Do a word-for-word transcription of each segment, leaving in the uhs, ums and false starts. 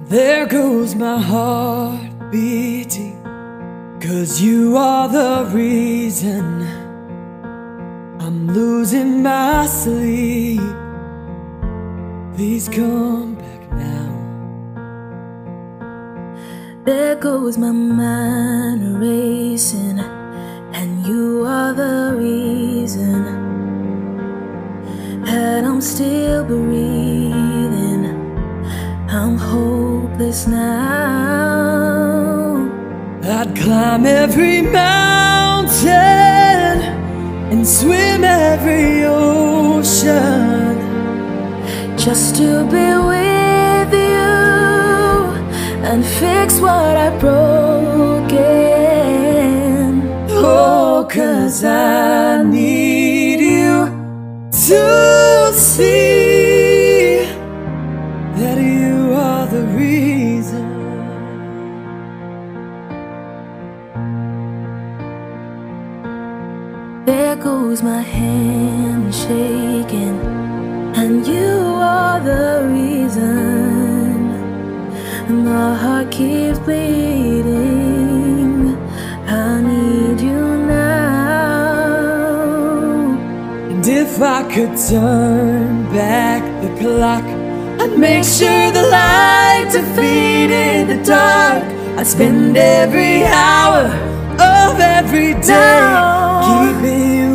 There goes my heart beating, 'cause you are the reason I'm losing my sleep. Please come back now. There goes my mind racing, and you are the reason that I'm still breathing. I'm hopeless now. I'd climb every mountain and swim every ocean just to be with you and fix what I've broken. Oh, 'cause I need you to see that you are the reason. There goes my hand shaking, and you are the reason my heart keeps beating. I need you now. And if I could turn back the clock, I'd make sure the light defeated the dark. I'd spend every hour of every day keeping you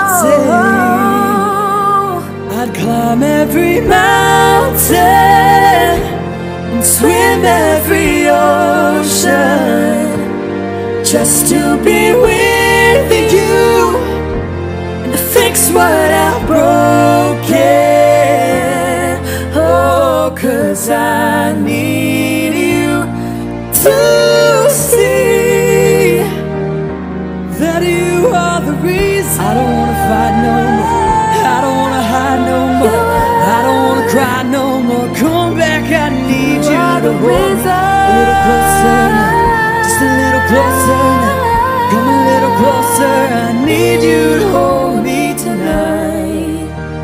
safe. I'd climb every mountain and swim every ocean just to be with you and fix what I've broken. Oh, 'cause I need you to see that you are the reason. I don't wanna fight no more, I don't wanna hide no more, I don't wanna cry no more. Come back, I need you, you to hold me a little closer now, just a little closer now. Come a little closer, I need you to hold me tonight.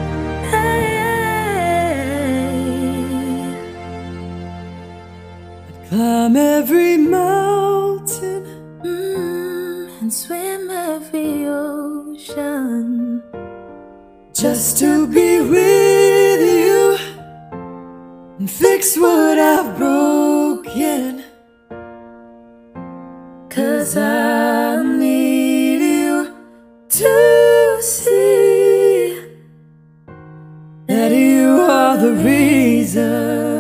I'd climb every mountain mm, and swim every ocean just to be with you and fix what I've broken. 'Cause I need you to see that you are the reason.